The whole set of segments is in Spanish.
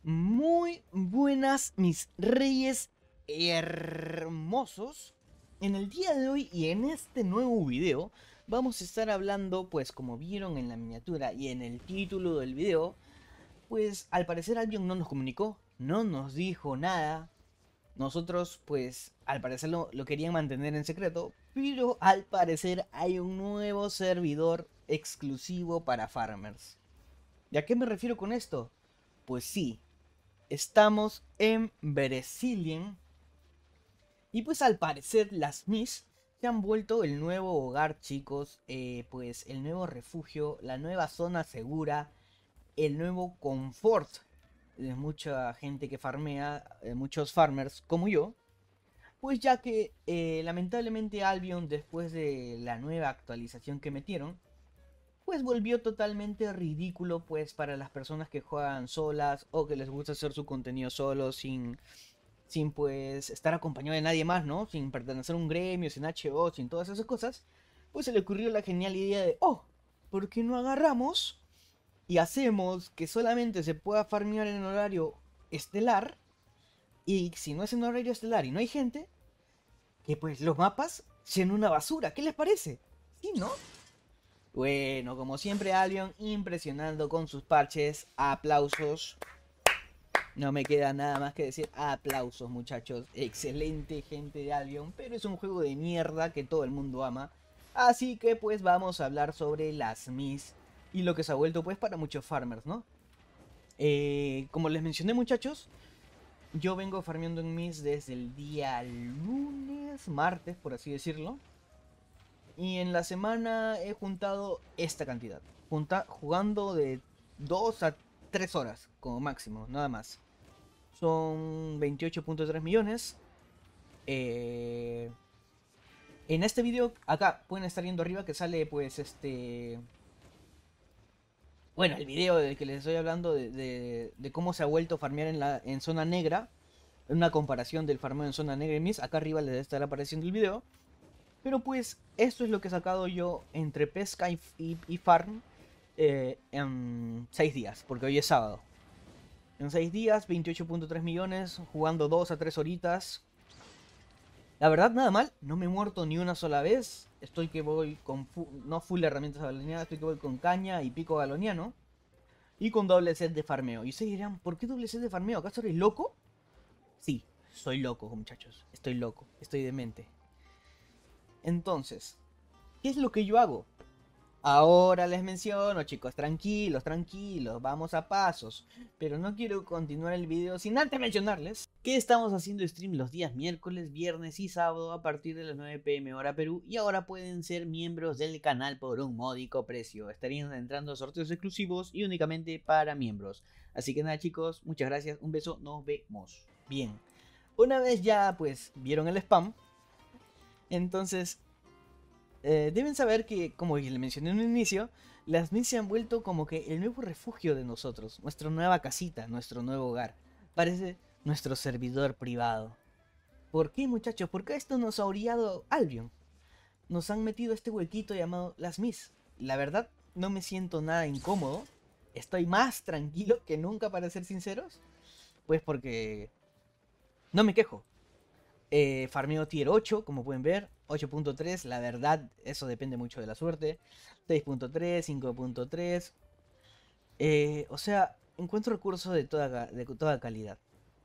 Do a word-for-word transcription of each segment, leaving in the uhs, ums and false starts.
Muy buenas, mis reyes hermosos. En el día de hoy y en este nuevo video vamos a estar hablando, pues como vieron en la miniatura y en el título del video, pues al parecer alguien no nos comunicó, no nos dijo nada. Nosotros pues al parecer lo, lo querían mantener en secreto, pero al parecer hay un nuevo servidor exclusivo para farmers. ¿Y a qué me refiero con esto? Pues sí, estamos en Berezilien. Y pues al parecer las Miss se han vuelto el nuevo hogar, chicos. Eh, pues el nuevo refugio, la nueva zona segura, el nuevo confort de mucha gente que farmea, eh, muchos farmers como yo. Pues ya que eh, lamentablemente Albion, después de la nueva actualización que metieron, pues volvió totalmente ridículo pues para las personas que juegan solas o que les gusta hacer su contenido solo sin sin pues estar acompañado de nadie más, ¿no? Sin pertenecer a un gremio, sin H O, sin todas esas cosas, pues se le ocurrió la genial idea de, oh, ¿por qué no agarramos y hacemos que solamente se pueda farmear en horario estelar? Y si no es en horario estelar y no hay gente, que pues los mapas sean una basura. ¿Qué les parece? ¿Sí, no? Bueno, como siempre, Albion impresionando con sus parches. Aplausos. No me queda nada más que decir aplausos, muchachos. Excelente gente de Albion, pero es un juego de mierda que todo el mundo ama. Así que pues vamos a hablar sobre las Miss y lo que se ha vuelto pues para muchos farmers, ¿no? Eh, como les mencioné, muchachos, yo vengo farmeando en Miss desde el día lunes, martes, por así decirlo. Y en la semana he juntado esta cantidad. Junta, jugando de dos a tres horas como máximo, nada más. Son veintiocho punto tres millones. Eh, en este video, acá pueden estar viendo arriba que sale pues este... Bueno, el video del que les estoy hablando de, de, de cómo se ha vuelto a farmear en, la, en zona negra. Una comparación del farmeo en zona negra y Miss. Acá arriba les debe estar apareciendo el video. Pero pues esto es lo que he sacado yo entre pesca y, y, y farm eh, en seis días. Porque hoy es sábado. En seis días, veintiocho punto tres millones, jugando dos a tres horitas. La verdad, nada mal, no me he muerto ni una sola vez. Estoy que voy con, fu no full herramientas galonianas, estoy que voy con caña y pico galoniano. Y con doble set de farmeo. Y ustedes dirán, ¿por qué doble set de farmeo? ¿Acaso eres loco? Sí, soy loco, muchachos. Estoy loco, estoy demente. Entonces, ¿qué es lo que yo hago? Ahora les menciono, chicos, tranquilos, tranquilos, vamos a pasos. Pero no quiero continuar el video sin antes mencionarles que estamos haciendo stream los días miércoles, viernes y sábado a partir de las nueve p m hora Perú. Y ahora pueden ser miembros del canal por un módico precio. Estarían entrando a sorteos exclusivos y únicamente para miembros. Así que nada, chicos, muchas gracias, un beso, nos vemos. Bien, una vez ya pues vieron el spam, entonces... Eh, deben saber que, como les mencioné en un inicio, las Miss se han vuelto como que el nuevo refugio de nosotros, nuestra nueva casita, nuestro nuevo hogar. Parece nuestro servidor privado. ¿Por qué, muchachos? ¿Por qué esto nos ha orillado Albion? Nos han metido este huequito llamado las Miss. La verdad, no me siento nada incómodo. Estoy más tranquilo que nunca, para ser sinceros. Pues porque no me quejo. Eh, farmeo tier ocho, como pueden ver. ocho punto tres, la verdad, eso depende mucho de la suerte. seis punto tres, cinco punto tres. Eh, o sea, encuentro recursos de toda, de toda calidad.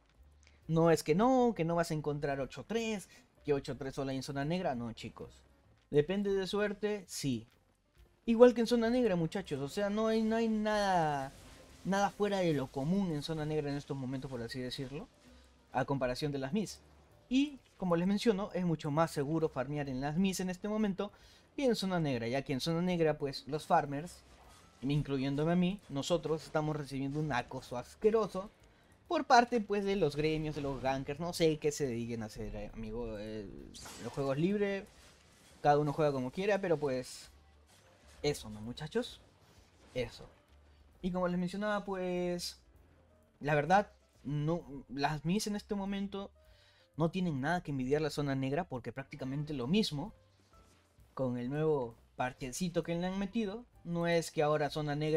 No es que no, que no vas a encontrar ocho punto tres, que ocho punto tres solo hay en zona negra. No, chicos. Depende de suerte, sí. Igual que en zona negra, muchachos. O sea, no hay, no hay nada, nada fuera de lo común en zona negra en estos momentos, por así decirlo. A comparación de las Miss. Y, como les menciono, es mucho más seguro farmear en las Miss en este momento que en zona negra, ya que en zona negra, pues, los farmers, incluyéndome a mí, nosotros estamos recibiendo un acoso asqueroso por parte, pues, de los gremios, de los gankers, no sé qué se dediquen a hacer, eh, amigo. Eh, los juegos libres, cada uno juega como quiera, pero pues, eso, ¿no, muchachos? Eso. Y como les mencionaba, pues, la verdad, no, las Miss en este momento no tienen nada que envidiar la zona negra, porque prácticamente lo mismo con el nuevo parchecito que le han metido. No es que ahora zona negra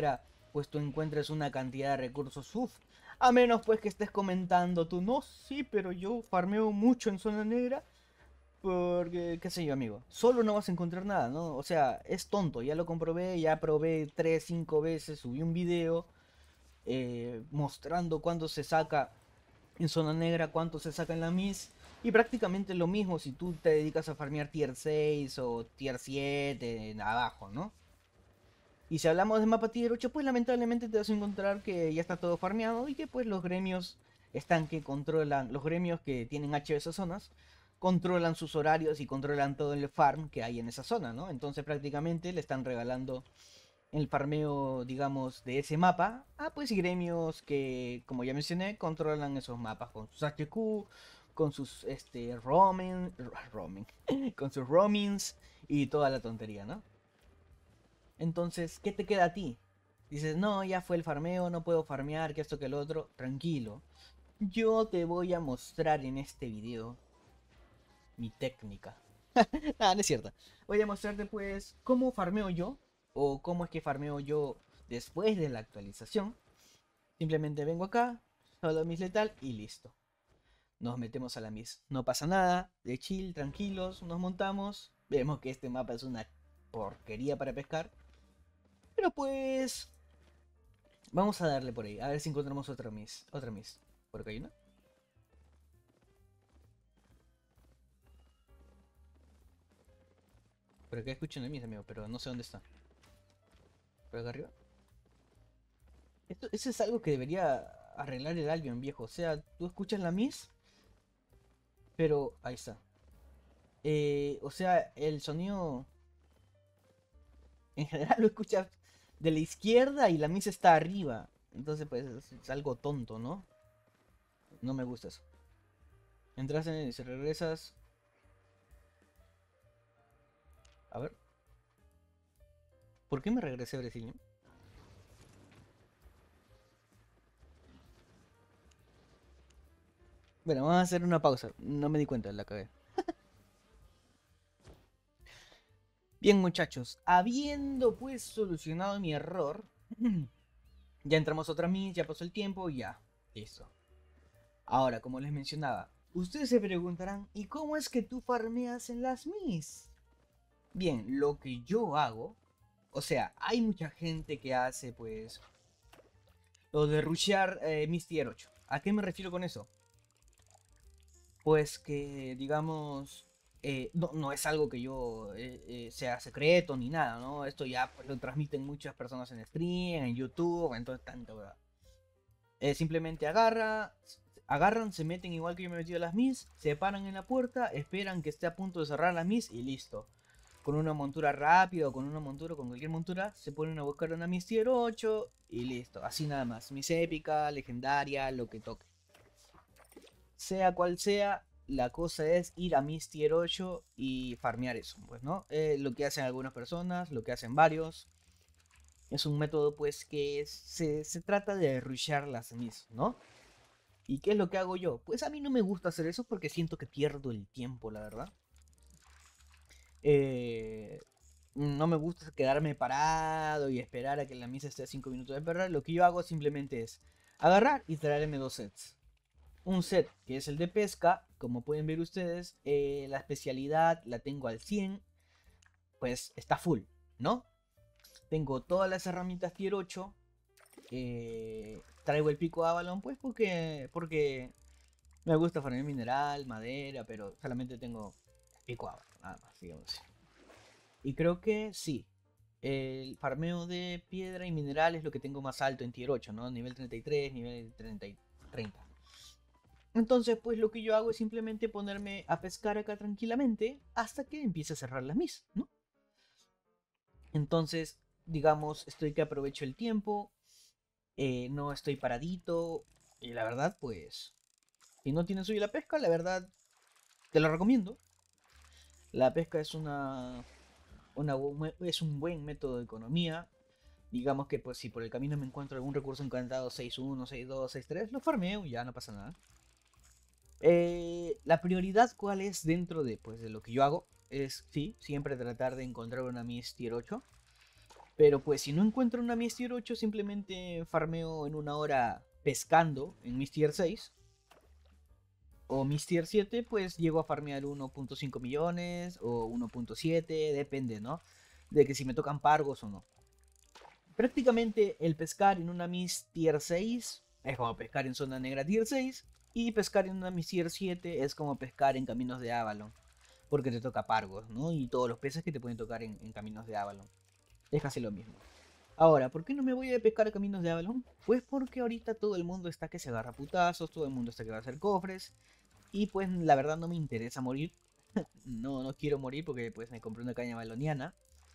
pues tú encuentres una cantidad de recursos, uff. A menos pues que estés comentando tú, no, sí, pero yo farmeo mucho en zona negra. Porque, qué sé yo, amigo, solo no vas a encontrar nada, ¿no? O sea, es tonto, ya lo comprobé, ya probé tres, cinco veces, subí un video eh, mostrando cuánto se saca en zona negra, cuánto se saca en la Miss. Y prácticamente lo mismo si tú te dedicas a farmear tier seis o tier siete en abajo, ¿no? Y si hablamos de mapa tier ocho, pues lamentablemente te vas a encontrar que ya está todo farmeado y que pues los gremios están que controlan, los gremios que tienen H de esas zonas, controlan sus horarios y controlan todo el farm que hay en esa zona, ¿no? Entonces prácticamente le están regalando el farmeo, digamos, de ese mapa a pues gremios que, como ya mencioné, controlan esos mapas con sus H Q, con sus este roaming, roaming, con sus roamings y toda la tontería, ¿no? Entonces, ¿qué te queda a ti? Dices, no, ya fue el farmeo, no puedo farmear, que esto que el otro. Tranquilo. Yo te voy a mostrar en este video mi técnica. Ah, no es cierto. Voy a mostrarte pues cómo farmeo yo. O cómo es que farmeo yo después de la actualización. Simplemente vengo acá, solo mis letal y listo. Nos metemos a la mis. No pasa nada, de chill, tranquilos, nos montamos. Vemos que este mapa es una porquería para pescar. Pero pues vamos a darle por ahí, a ver si encontramos otra miss. Otra miss. ¿Por acá hay una? Por acá escucho una miss, amigo, pero no sé dónde está. ¿Por acá arriba? Esto, eso es algo que debería arreglar el Albion, viejo. O sea, tú escuchas la miss, pero ahí está. Eh, o sea, el sonido en general lo escuchas de la izquierda y la miss está arriba. Entonces, pues es, es algo tonto, ¿no? No me gusta eso. Entras en y si regresas. A ver. ¿Por qué me regresé a Brasil? Bueno, vamos a hacer una pausa. No me di cuenta, la cagué. Bien, muchachos, habiendo pues solucionado mi error, ya entramos otra miss, ya pasó el tiempo y ya, listo. Ahora, como les mencionaba, ustedes se preguntarán, ¿y cómo es que tú farmeas en las miss? Bien, lo que yo hago, o sea, hay mucha gente que hace pues lo de rushear eh, Miss Tier ocho. ¿A qué me refiero con eso? Pues que, digamos, eh, no, no es algo que yo eh, eh, sea secreto ni nada, ¿no? Esto ya pues, lo transmiten muchas personas en stream, en YouTube, en todo tanto, ¿verdad? Eh, simplemente agarra, agarran, se meten igual que yo me he metido a las Miss, se paran en la puerta, esperan que esté a punto de cerrar las Miss y listo. Con una montura rápida o con una montura, con cualquier montura, se ponen a buscar una Miss Tier ocho y listo. Así nada más. Miss épica, legendaria, lo que toque. Sea cual sea, la cosa es ir a Miss Tier ocho y farmear eso, pues, ¿no? Eh, lo que hacen algunas personas, lo que hacen varios. Es un método, pues, que se, se trata de rushear las Miss, ¿no? ¿Y qué es lo que hago yo? Pues a mí no me gusta hacer eso porque siento que pierdo el tiempo, la verdad. Eh, no me gusta quedarme parado y esperar a que la misa esté a cinco minutos de esperar. Lo que yo hago simplemente es agarrar y traerme dos sets. Un set que es el de pesca, como pueden ver ustedes, eh, la especialidad la tengo al cien, pues está full, ¿no? Tengo todas las herramientas tier ocho. Eh, traigo el pico Avalon, pues porque, porque me gusta farmear mineral, madera, pero solamente tengo pico Avalon, nada más, digamos así. Y creo que sí. El farmeo de piedra y mineral es lo que tengo más alto en tier ocho, ¿no? Nivel treinta y tres, nivel treinta, treinta. Entonces, pues lo que yo hago es simplemente ponerme a pescar acá tranquilamente hasta que empiece a cerrar las mis, ¿no? Entonces, digamos, estoy que aprovecho el tiempo, eh, no estoy paradito, y la verdad, pues, si no tienes suyo la pesca, la verdad, te lo recomiendo. La pesca es una una, es un buen método de economía. Digamos que pues si por el camino me encuentro algún recurso encantado seis uno, seis dos, seis tres, lo farmeo y ya no pasa nada. Eh, la prioridad cuál es dentro de, pues, de lo que yo hago es, sí, siempre tratar de encontrar una Miss Tier ocho. Pero pues si no encuentro una Miss Tier ocho, simplemente farmeo en una hora pescando en Miss Tier seis. O Miss Tier siete, pues llego a farmear uno punto cinco millones o uno punto siete, depende, ¿no? De que si me tocan pargos o no. Prácticamente el pescar en una Miss Tier seis es como pescar en zona negra Tier seis. Y pescar en una Miss Tier siete es como pescar en caminos de Avalon. Porque te toca pargos, ¿no? Y todos los peces que te pueden tocar en, en caminos de Avalon. Es casi lo mismo. Ahora, ¿por qué no me voy a pescar a caminos de Avalon? Pues porque ahorita todo el mundo está que se agarra putazos, todo el mundo está que va a hacer cofres. Y pues la verdad no me interesa morir. no, no quiero morir porque pues me compré una caña baloniana.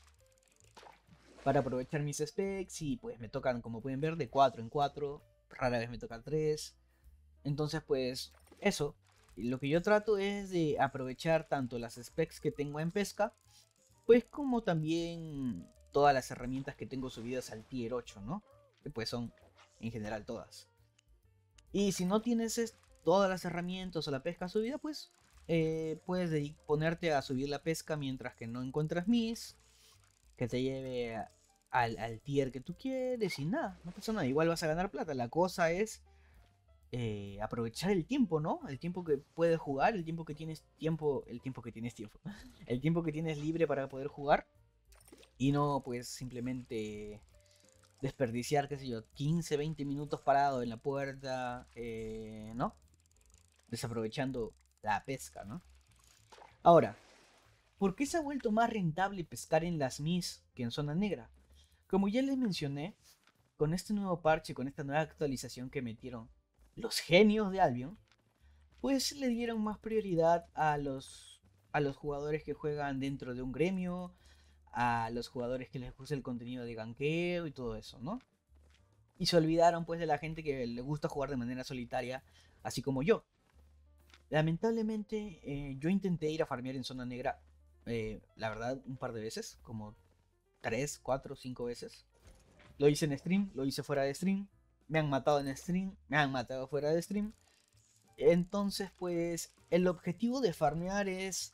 Para aprovechar mis specs y pues me tocan, como pueden ver, de cuatro en cuatro. Rara vez me tocan tres. Entonces pues eso. Lo que yo trato es de aprovechar tanto las specs que tengo en pesca, pues como también todas las herramientas que tengo subidas al tier ocho, ¿no? Que pues son en general todas. Y si no tienes es- todas las herramientas o la pesca subida, pues eh, puedes dedi- ponerte a subir la pesca mientras que no encuentras mis, que te lleve a- al, al tier que tú quieres y nada, no pasa nada, igual vas a ganar plata. La cosa es eh, aprovechar el tiempo, ¿no? El tiempo que puedes jugar, el tiempo que tienes tiempo, el tiempo que tienes tiempo, el tiempo que tienes libre para poder jugar y no pues simplemente desperdiciar, qué sé yo, quince veinte minutos parado en la puerta, eh, ¿no? Desaprovechando la pesca, ¿no? Ahora, ¿por qué se ha vuelto más rentable pescar en las Mis que en zona negra? Como ya les mencioné, con este nuevo parche, con esta nueva actualización que metieron los genios de Albion, pues le dieron más prioridad a los, a los jugadores que juegan dentro de un gremio, a los jugadores que les gusta el contenido de ganqueo y todo eso, ¿no? Y se olvidaron pues de la gente que le gusta jugar de manera solitaria, así como yo. Lamentablemente, eh, yo intenté ir a farmear en zona negra, eh, la verdad, un par de veces, como tres, cuatro, cinco veces. Lo hice en stream, lo hice fuera de stream, me han matado en stream, me han matado fuera de stream. Entonces, pues, el objetivo de farmear es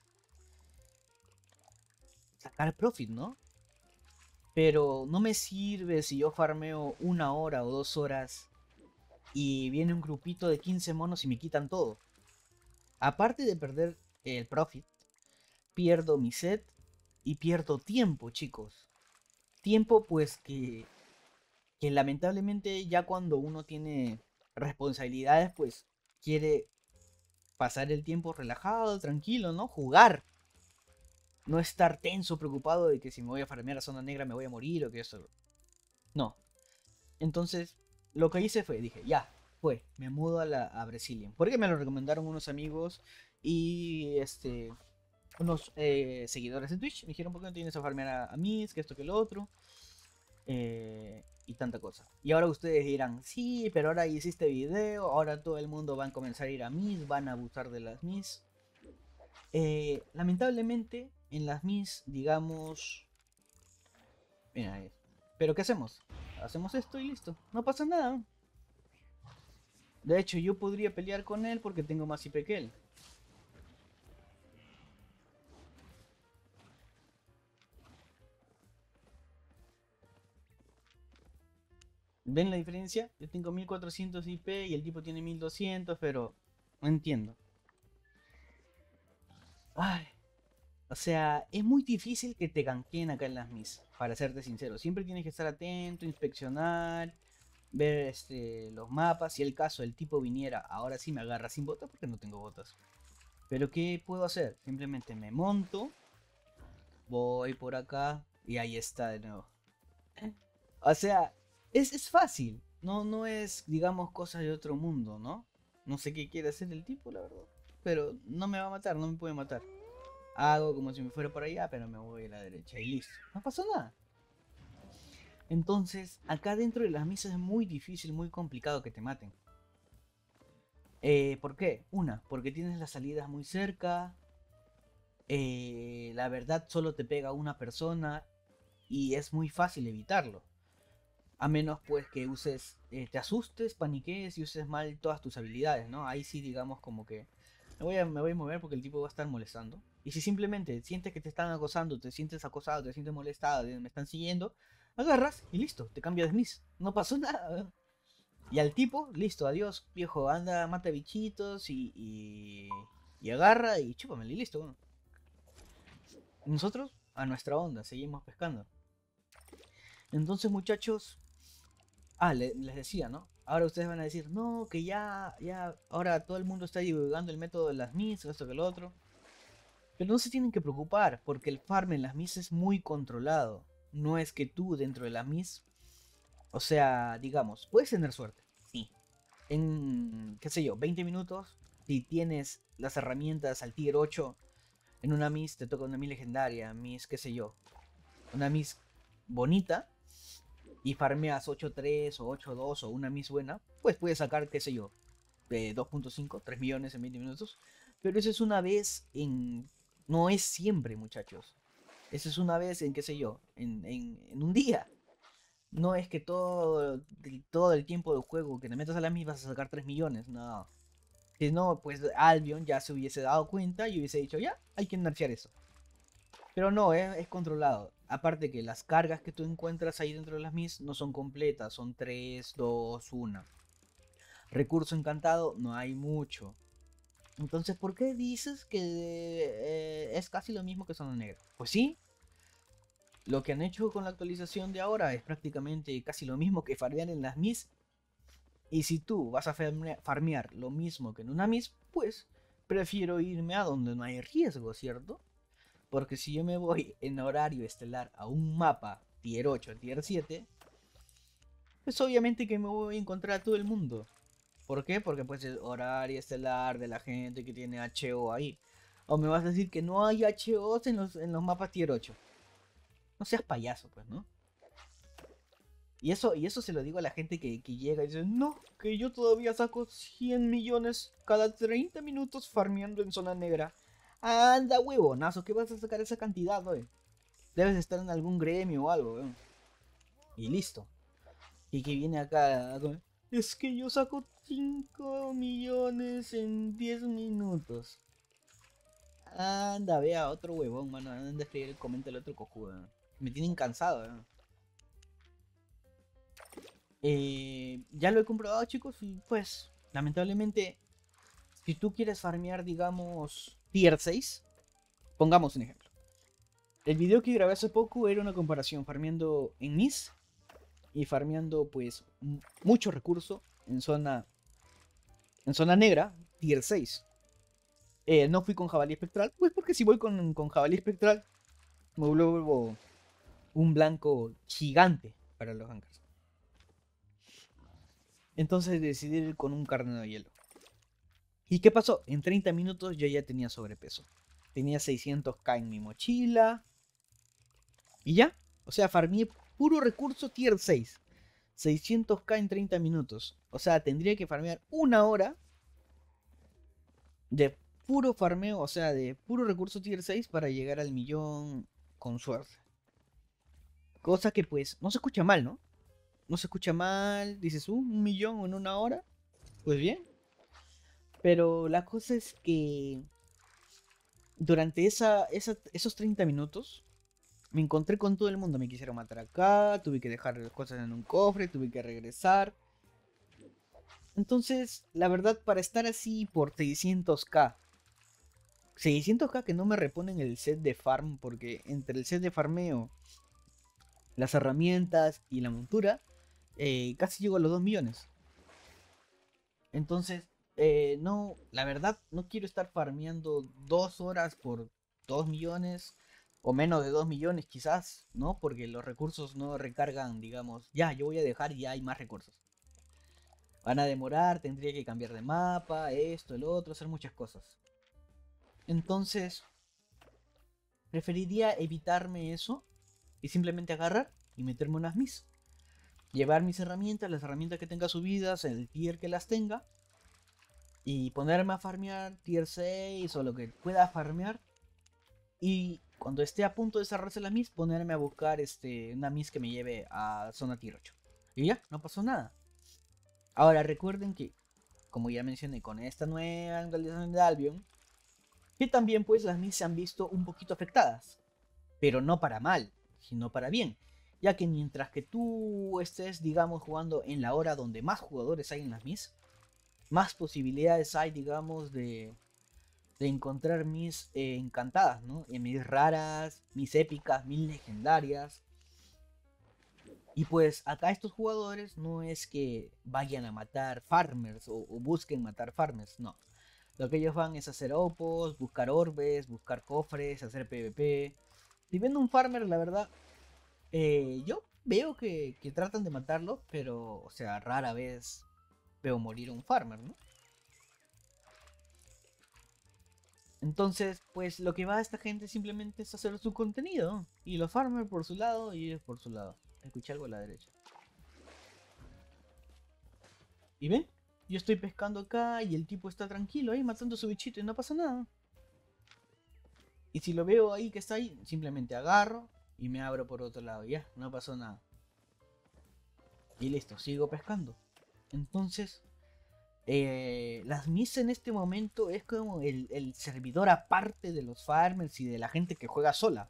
sacar profit, ¿no? Pero no me sirve si yo farmeo una hora o dos horas y viene un grupito de quince monos y me quitan todo. Aparte de perder el profit, pierdo mi set y pierdo tiempo, chicos. Tiempo pues que, que lamentablemente ya cuando uno tiene responsabilidades pues quiere pasar el tiempo relajado, tranquilo, ¿no? Jugar. No estar tenso, preocupado de que si me voy a farmear a zona negra me voy a morir o que eso. No. Entonces, lo que hice fue, dije, ya, fue, me mudo a, la, a Brazilian. Porque me lo recomendaron unos amigos y este unos eh, seguidores de Twitch. Me dijeron, ¿por qué no tienes a farmear a, a Miss? Que esto, que lo otro. Eh, y tanta cosa. Y ahora ustedes dirán, sí, pero ahora hiciste video, ahora todo el mundo va a comenzar a ir a Miss, van a abusar de las Miss. Eh, lamentablemente, en las Miss, digamos... Mira, eh, pero ¿qué hacemos? Hacemos esto y listo. No pasa nada. De hecho, yo podría pelear con él porque tengo más I P que él. ¿Ven la diferencia? Yo tengo mil cuatrocientos I P y el tipo tiene mil doscientos, pero no entiendo. Ay, o sea, es muy difícil que te ganquen acá en las Miss, para serte sincero. Siempre tienes que estar atento, inspeccionar, ver este, los mapas. Si el caso el tipo viniera, ahora sí me agarra sin botas porque no tengo botas. Pero ¿qué puedo hacer? Simplemente me monto, voy por acá y ahí está de nuevo. O sea, es, es fácil. No, no es, digamos, cosa de otro mundo, ¿no? No sé qué quiere hacer el tipo, la verdad. Pero no me va a matar, no me puede matar. Hago como si me fuera por allá, pero me voy a la derecha y listo. No pasó nada. Entonces, acá dentro de las misas es muy difícil, muy complicado que te maten. Eh, ¿por qué? Una, porque tienes las salidas muy cerca. Eh, la verdad solo te pega una persona y es muy fácil evitarlo. A menos pues que uses, eh, te asustes, paniques y uses mal todas tus habilidades, ¿no? Ahí sí digamos como que me voy a, me voy a mover porque el tipo va a estar molestando. Y si simplemente sientes que te están acosando, te sientes acosado, te sientes molestado, me están siguiendo, Agarras y listo, te cambias de Miss. No pasó nada. Y al tipo, listo, adiós, viejo, anda, mata bichitos y, y, y agarra y chúpamelo y listo. Nosotros, a nuestra onda, seguimos pescando. Entonces, muchachos, ah, le- les decía, ¿no? Ahora ustedes van a decir, no, que ya, ya, ahora todo el mundo está divulgando el método de las Miss, esto que lo otro. Pero no se tienen que preocupar, porque el farm en las Miss es muy controlado. No es que tú dentro de las Miss, o sea, digamos, puedes tener suerte, sí. En, qué sé yo, veinte minutos, si tienes las herramientas al tier ocho, en una Miss te toca una Miss legendaria, Miss, qué sé yo, una Miss bonita, y farmeas ocho tres o ocho dos o una Miss buena, pues puedes sacar, qué sé yo, de dos punto cinco, tres millones en veinte minutos. Pero eso es una vez en... No es siempre, muchachos. Eso es una vez en, qué sé yo, en, en, en un día. No es que todo, todo el tiempo del juego que te metas a la Miss vas a sacar tres millones. No. Si no, pues Albion ya se hubiese dado cuenta y hubiese dicho, ya, hay que nerfear eso. Pero no, es, es controlado. Aparte que las cargas que tú encuentras ahí dentro de las Miss no son completas, son tres, dos, uno. Recurso encantado, no hay mucho. Entonces, ¿por qué dices que eh, es casi lo mismo que Zona Negra? Pues sí, lo que han hecho con la actualización de ahora es prácticamente casi lo mismo que farmear en las Miss. Y si tú vas a farmear lo mismo que en una Miss, pues prefiero irme a donde no hay riesgo, ¿cierto? Porque si yo me voy en horario estelar a un mapa tier ocho, tier siete, pues obviamente que me voy a encontrar a todo el mundo. ¿Por qué? Porque pues el horario estelar de la gente que tiene H O ahí. O me vas a decir que no hay H Os en los, en los mapas tier ocho. No seas payaso, pues, ¿no? Y eso, y eso se lo digo a la gente que, que llega y dice, no, que yo todavía saco cien millones cada treinta minutos farmeando en zona negra. Anda, huevonazo, ¿qué vas a sacar esa cantidad, güey? Debes estar en algún gremio o algo, güey. Y listo. Y que viene acá, es que yo saco cinco millones en diez minutos. Anda, vea, otro huevón, mano. Anda a escribir, comenta el otro cojudo. Me tienen cansado, ¿no? Eh, ya lo he comprobado, chicos, y pues, lamentablemente, si tú quieres farmear, digamos, tier seis, pongamos un ejemplo. El video que grabé hace poco era una comparación farmeando en Miss y farmeando, pues, mucho recurso en zona, en zona negra, tier seis. Eh, no fui con jabalí espectral, pues porque si voy con, con jabalí espectral, me vuelvo un blanco gigante para los hankers. Entonces decidí ir con un carnero de hielo. ¿Y qué pasó? En treinta minutos yo ya tenía sobrepeso. Tenía seiscientos k en mi mochila. Y ya. O sea, farmeé puro recurso tier seis. seiscientos k en treinta minutos. O sea, tendría que farmear una hora de puro farmeo, o sea, de puro recurso tier seis para llegar al millón con suerte. Cosa que pues no se escucha mal, ¿no? No se escucha mal. Dices, uh, un millón en una hora. Pues bien. Pero la cosa es que durante esa, esa, esos treinta minutos me encontré con todo el mundo. Me quisieron matar acá, tuve que dejar las cosas en un cofre, tuve que regresar. Entonces, la verdad, para estar así por seiscientos k, seiscientos k que no me reponen el set de farm, porque entre el set de farmeo, las herramientas y la montura, eh, casi llego a los dos millones. Entonces, eh, no, la verdad, no quiero estar farmeando dos horas por dos millones o menos de dos millones quizás, ¿no? Porque los recursos no recargan, digamos, ya, yo voy a dejar y ya hay más recursos. Van a demorar, tendría que cambiar de mapa, esto, el otro, hacer muchas cosas. Entonces, preferiría evitarme eso y simplemente agarrar y meterme unas mis. Llevar mis herramientas, las herramientas que tenga subidas, el tier que las tenga, y ponerme a farmear tier seis o lo que pueda farmear. Y cuando esté a punto de cerrarse la miss, ponerme a buscar este, una miss que me lleve a zona tier ocho. Y ya, no pasó nada. Ahora recuerden que, como ya mencioné, con esta nueva actualización de Albion, que también pues las miss se han visto un poquito afectadas. Pero no para mal, sino para bien. Ya que mientras que tú estés, digamos, jugando en la hora donde más jugadores hay en las Mis, más posibilidades hay, digamos, de, de encontrar Mis eh, encantadas, ¿no? Eh, mis raras, mis épicas, mis legendarias. Y pues acá estos jugadores no es que vayan a matar farmers o, o busquen matar farmers, no. Lo que ellos van es hacer opos, buscar orbes, buscar cofres, hacer PvP. Si ven un farmer, la verdad, eh, yo veo que, que tratan de matarlo, pero, o sea, rara vez veo morir un farmer, ¿no? Entonces, pues lo que va a esta gente simplemente es hacer su contenido. Y los farmers por su lado y ellos por su lado. Escuché algo a la derecha. ¿Y ven? Yo estoy pescando acá y el tipo está tranquilo ahí matando a su bichito y no pasa nada. Y si lo veo ahí que está ahí, simplemente agarro y me abro por otro lado. Ya, no pasó nada. Y listo, sigo pescando. Entonces, eh, las Mis en este momento es como el, el servidor aparte de los farmers y de la gente que juega sola.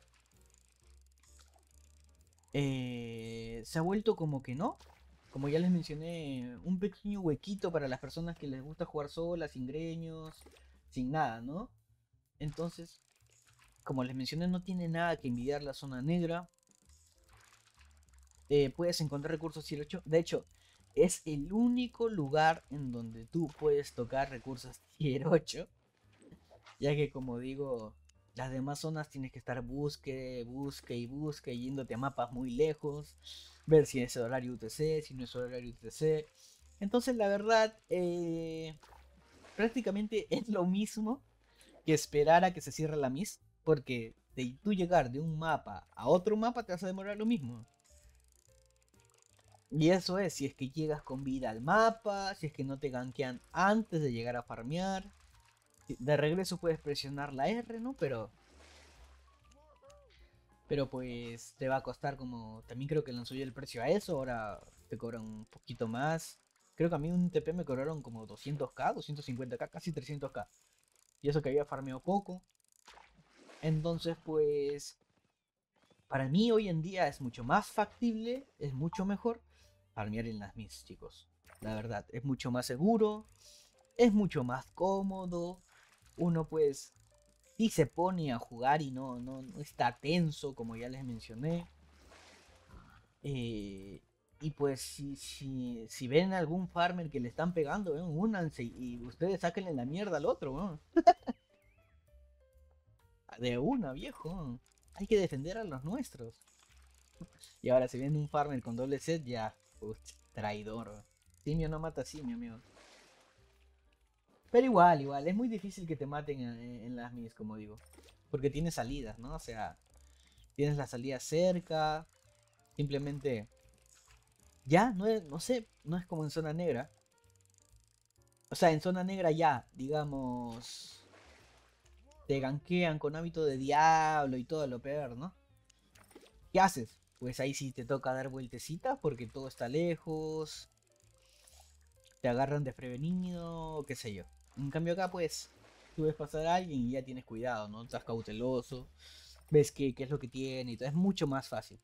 Eh, se ha vuelto como que no. Como ya les mencioné, un pequeño huequito para las personas que les gusta jugar solas, sin greños, sin nada, ¿no? Entonces, como les mencioné, no tiene nada que envidiar la zona negra. Eh, puedes encontrar recursos tier ocho. De hecho, es el único lugar en donde tú puedes tocar recursos tier ocho. Ya que como digo, las demás zonas tienes que estar busque, busque y busque, yéndote a mapas muy lejos. Ver si es horario U T C, si no es horario U T C. Entonces la verdad, eh, prácticamente es lo mismo que esperar a que se cierre la Mis. Porque de tú llegar de un mapa a otro mapa te vas a demorar lo mismo. Y eso es, si es que llegas con vida al mapa, si es que no te gankean antes de llegar a farmear. De regreso puedes presionar la R, ¿no? Pero. Pero pues te va a costar como. También creo que le han subido el precio a eso. Ahora te cobran un poquito más. Creo que a mí un T P me cobraron como doscientos k, doscientos cincuenta k, casi trescientos k. Y eso que había farmeado poco. Entonces, pues. Para mí hoy en día es mucho más factible, es mucho mejor farmear en las Mis, chicos. La verdad, es mucho más seguro, es mucho más cómodo. Uno pues sí se pone a jugar y no, no, no está tenso, como ya les mencioné. Eh, y pues si, si, si ven algún farmer que le están pegando, ¿eh? Únanse y ustedes sáquenle la mierda al otro, ¿no? De una, viejo. Hay que defender a los nuestros. Y ahora si viene un farmer con doble set, ya, putz, traidor. Simio no mata simio, amigo. Pero igual, igual, es muy difícil que te maten en, en las Mis, como digo. Porque tienes salidas, ¿no? O sea, tienes la salida cerca. Simplemente, ya, no, es, no sé, no es como en zona negra. O sea, en zona negra ya, digamos, te gankean con hábito de diablo y todo lo peor, ¿no? ¿Qué haces? Pues ahí sí te toca dar vueltecitas porque todo está lejos. Te agarran desprevenido, qué sé yo. En cambio acá pues tú ves pasar a alguien y ya tienes cuidado, ¿no? Estás cauteloso, ves qué, qué es lo que tiene y todo, es mucho más fácil.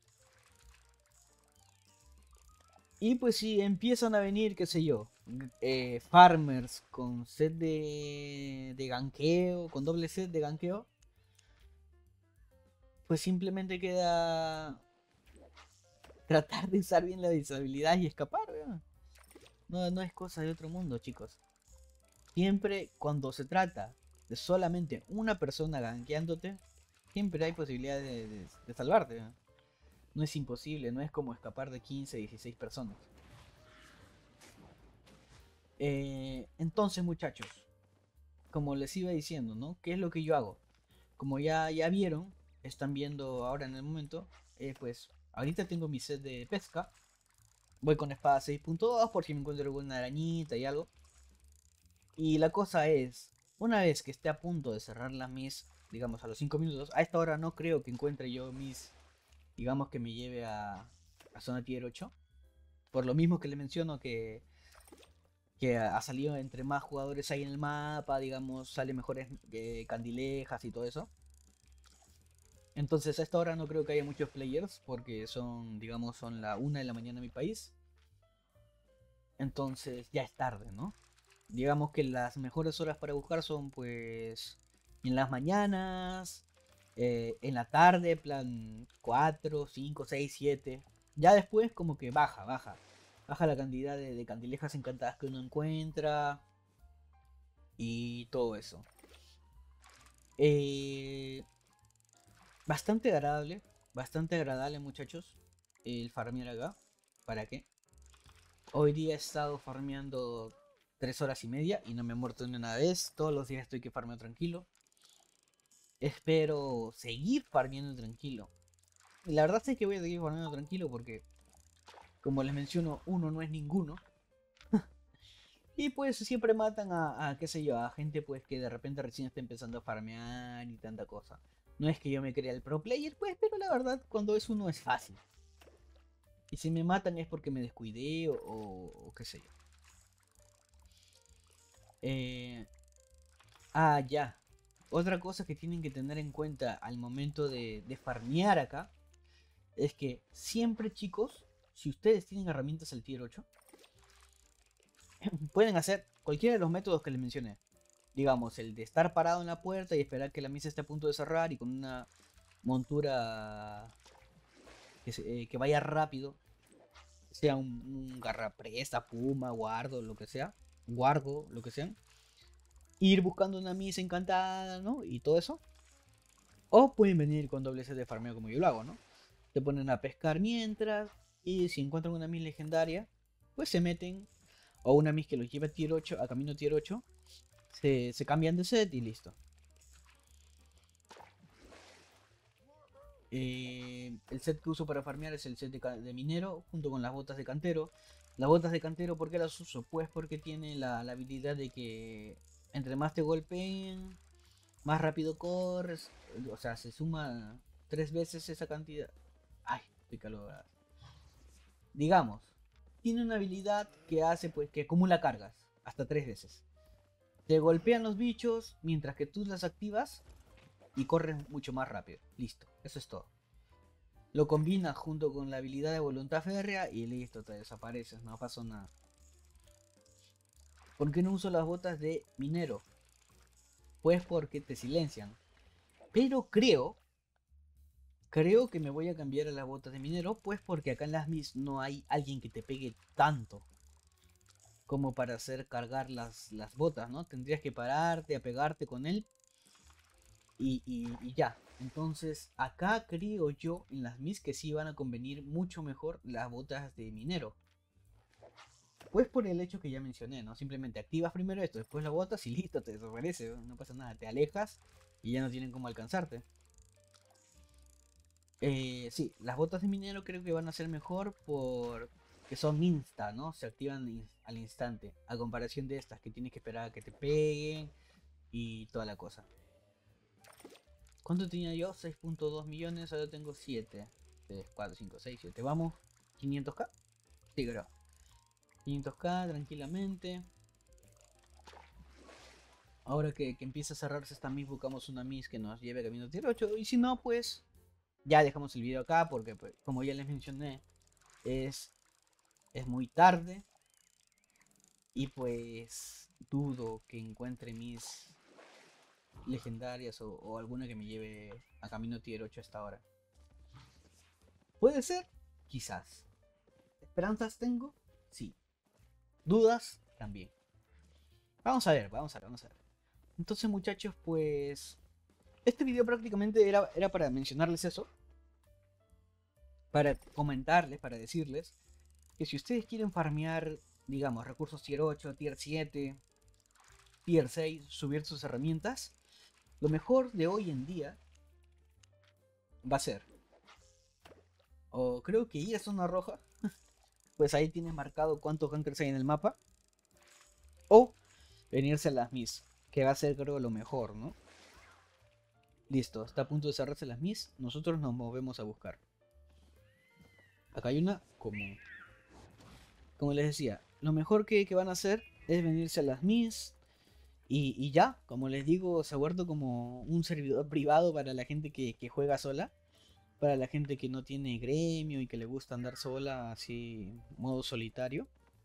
Y pues si empiezan a venir, qué sé yo, eh, farmers con set de, de ganqueo, con doble set de ganqueo, pues simplemente queda tratar de usar bien la disabilidad y escapar, ¿verdad? No, no es cosa de otro mundo, chicos. Siempre cuando se trata de solamente una persona gankeándote, siempre hay posibilidad de, de- de salvarte. ¿No? No es imposible, no es como escapar de quince, dieciséis personas. Eh, entonces, muchachos, como les iba diciendo, ¿no? ¿Qué es lo que yo hago? Como ya, ya vieron, están viendo ahora en el momento, eh, pues ahorita tengo mi set de pesca. Voy con espada seis punto dos por si me encuentro alguna arañita y algo. Y la cosa es, una vez que esté a punto de cerrar la Mis, digamos a los cinco minutos, a esta hora no creo que encuentre yo Mis, digamos que me lleve a, a zona tier ocho. Por lo mismo que le menciono que, que ha salido entre más jugadores hay en el mapa, digamos, sale mejores eh, candilejas y todo eso. Entonces a esta hora no creo que haya muchos players porque son, digamos, son la una de la mañana en mi país. Entonces ya es tarde, ¿no? Digamos que las mejores horas para buscar son pues en las mañanas, eh, en la tarde, plan cuatro, cinco, seis, siete. Ya después como que baja, baja. Baja la cantidad de, de candilejas encantadas que uno encuentra y todo eso. Eh, bastante agradable, bastante agradable muchachos el farmear acá. ¿Para qué? Hoy día he estado farmeando tres horas y media y no me he muerto ni una vez. Todos los días estoy que farmeo tranquilo. Espero seguir farmeando tranquilo. La verdad es que voy a seguir farmeando tranquilo porque, como les menciono, uno no es ninguno. Y pues siempre matan a, a, qué sé yo, a gente pues que de repente recién está empezando a farmear y tanta cosa. No es que yo me crea el pro player, pues, pero la verdad cuando es uno es fácil. Y si me matan es porque me descuidé o, o, o qué sé yo. Eh, ah, ya. Otra cosa que tienen que tener en cuenta al momento de, de farmear acá es que siempre, chicos, si ustedes tienen herramientas al tier ocho, pueden hacer cualquiera de los métodos que les mencioné. Digamos, el de estar parado en la puerta y esperar que la misa esté a punto de cerrar y con una montura que, se- eh, que vaya rápido, sea un, un garrapresa, puma, guardo, lo que sea, guargo, lo que sea, ir buscando una misa encantada, ¿no? Y todo eso. O pueden venir con doble set de farmeo como yo lo hago, ¿no? Se ponen a pescar mientras y si encuentran una miss legendaria, pues se meten o una miss que los lleve a tier ocho, a camino tier ocho, se, se cambian de set y listo. Eh, el set que uso para farmear es el set de, de minero junto con las botas de cantero. Las botas de cantero, ¿por qué las uso? Pues porque tiene la, la habilidad de que entre más te golpeen, más rápido corres. O sea, se suma tres veces esa cantidad. Ay, estoy calor. Digamos, tiene una habilidad que hace pues que acumula cargas hasta tres veces. Te golpean los bichos mientras que tú las activas y corres mucho más rápido. Listo, eso es todo. Lo combinas junto con la habilidad de voluntad férrea y listo, te desapareces, no pasó nada. ¿Por qué no uso las botas de minero? Pues porque te silencian. Pero creo, creo que me voy a cambiar a las botas de minero, pues porque acá en las mis no hay alguien que te pegue tanto como para hacer cargar las, las botas, ¿no? Tendrías que pararte, a pegarte con él y, y, y ya. Entonces acá creo yo en las mis que sí van a convenir mucho mejor las botas de minero. Pues por el hecho que ya mencioné, ¿no? Simplemente activas primero esto, después la botas y listo, te desaparece, no pasa nada, te alejas y ya no tienen cómo alcanzarte. Eh, sí, las botas de minero creo que van a ser mejor por que son insta, ¿no? Se activan in- al instante, a comparación de estas que tienes que esperar a que te peguen y toda la cosa. ¿Cuánto tenía yo? seis punto dos millones, ahora tengo siete. tres, cuatro, cinco, seis, siete. Vamos, quinientos k. Sí, creo. quinientos k tranquilamente. Ahora que, que empieza a cerrarse esta miss, buscamos una miss que nos lleve a camino tier ocho. Y si no, pues ya dejamos el video acá porque, pues, como ya les mencioné, es, es muy tarde. Y pues dudo que encuentre mis legendarias o, o alguna que me lleve a camino tier ocho hasta ahora. ¿Puede ser? Quizás. ¿Esperanzas tengo? Sí. ¿Dudas? También. Vamos a ver, vamos a ver, vamos a ver. Entonces muchachos, pues este video prácticamente era, era para mencionarles eso. Para comentarles, para decirles que si ustedes quieren farmear, digamos, recursos tier ocho, tier siete, tier seis, subir sus herramientas, lo mejor de hoy en día va a ser, o creo que ir a zona roja, pues ahí tienes marcado cuántos gankers hay en el mapa, o venirse a las mis, que va a ser creo lo mejor, ¿no? Listo, está a punto de cerrarse las mis, nosotros nos movemos a buscar. Acá hay una común. Como les decía, lo mejor que, que van a hacer es venirse a las mis Y, y ya, como les digo, se ha vuelto como un servidor privado para la gente que, que juega sola. Para la gente que no tiene gremio y que le gusta andar sola, así, modo solitario.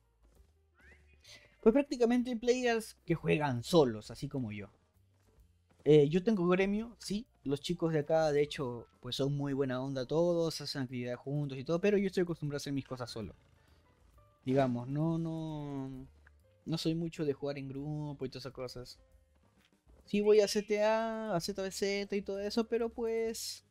Pues prácticamente hay players que juegan solos, así como yo. Eh, yo tengo gremio, sí. Los chicos de acá, de hecho, pues son muy buena onda todos, hacen actividades juntos y todo, pero yo estoy acostumbrado a hacer mis cosas solo. Digamos, no, no, no soy mucho de jugar en grupo y todas esas cosas. Sí voy a C T A, a Z B Z y todo eso, pero pues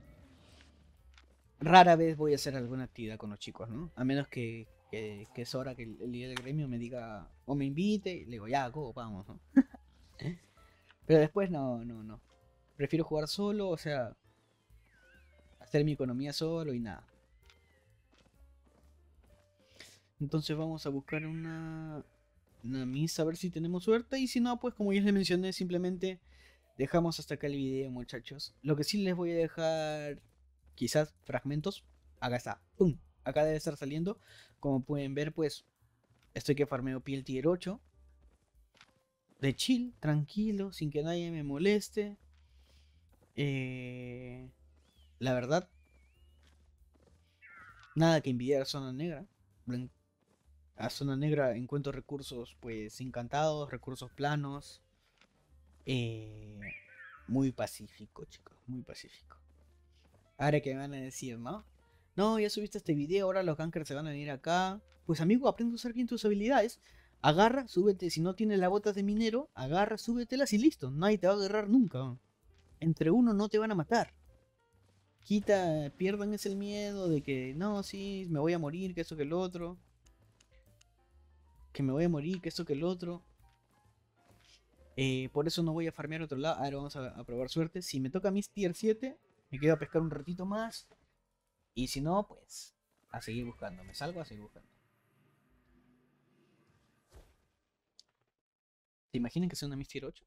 rara vez voy a hacer alguna actividad con los chicos, ¿no? A menos que, que, que es hora que el, el líder del gremio me diga o me invite y le digo, ya, go, vamos, ¿no? Pero después no, no, no. Prefiero jugar solo, o sea, hacer mi economía solo y nada. Entonces vamos a buscar una, una misa a ver si tenemos suerte. Y si no, pues como ya les mencioné, simplemente dejamos hasta acá el video, muchachos. Lo que sí les voy a dejar, quizás fragmentos. Acá está, ¡pum! Acá debe estar saliendo. Como pueden ver, pues estoy que farmeo piel tier ocho. De chill, tranquilo, sin que nadie me moleste. Eh, la verdad, nada que envidiar a Zona Negra. A Zona Negra encuentro recursos pues encantados, recursos planos. Eh, muy pacífico, chicos, muy pacífico. Ahora que me van a decir, ¿no? No, ya subiste este video, ahora los gankers se van a venir acá. Pues amigo, aprende a usar bien tus habilidades. Agarra, súbete, si no tienes las botas de minero, agarra, súbetelas y listo. Nadie te va a agarrar nunca. Entre uno no te van a matar. Quita, pierdan ese miedo de que, no, sí, me voy a morir, que eso que el otro. Que me voy a morir, que esto que el otro. Eh, por eso no voy a farmear a otro lado. Ahora vamos a, a probar suerte. Si me toca mis tier siete, me quedo a pescar un ratito más. Y si no, pues a seguir buscando. Me salgo a seguir buscando. ¿Se imaginan que sea una mis tier ocho?